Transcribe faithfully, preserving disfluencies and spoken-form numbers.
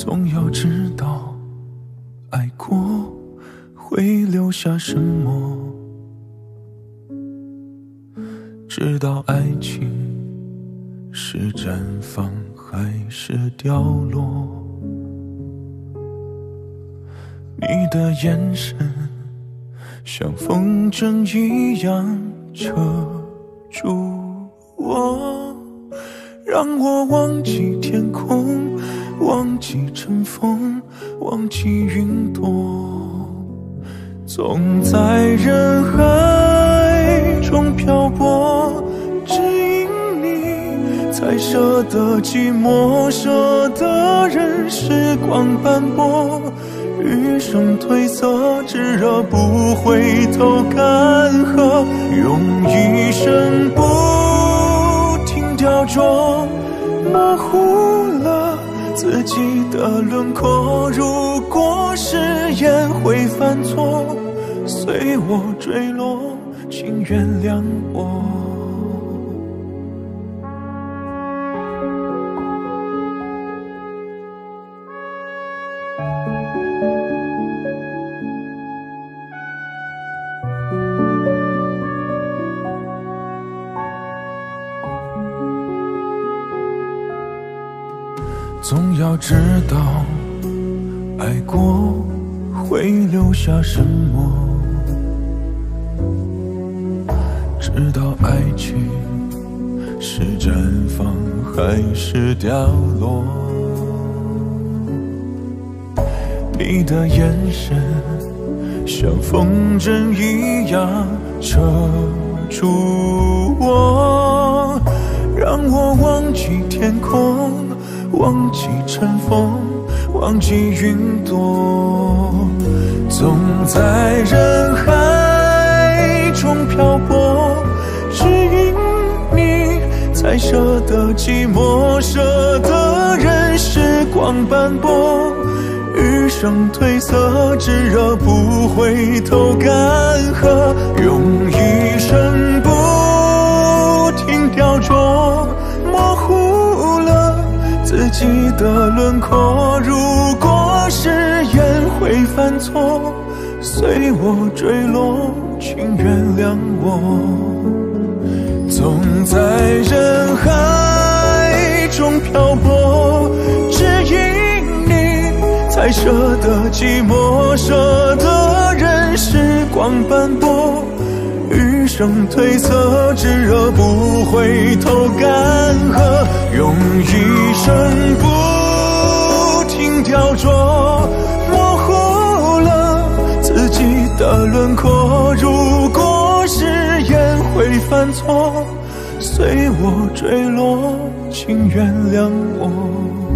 总要知道爱过会留下什么，知道爱情是绽放还是掉落。你的眼神像风筝一样扯住我，让我忘记天空，忘记尘封，忘记云朵，总在人海中漂泊，只因你才舍得寂寞，舍得任时光斑驳，余生褪色，炙热不回头干涸，用一生不停雕琢，模糊了自己的轮廓。如果誓言会犯错，随我坠落，请原谅我。总要知道爱过会留下什么，知道爱情是绽放还是掉落。你的眼神像风筝一样扯住我，让我忘记天空，忘记尘封，忘记云朵，总在人海中漂泊，只因你才舍得寂寞，舍得任时光斑驳，余生褪色，炙热不回头干涸，用一生不停雕琢，模糊了自己的轮廓。如果誓言会犯错，随我坠落，请原谅我。总在人海中漂泊，只因你才舍得寂寞，舍得任时光斑驳，余生褪色，炙热不回头干涸，用一生不停雕琢，模糊了自己的轮廓。如果誓言会犯错，随我坠落，请原谅我。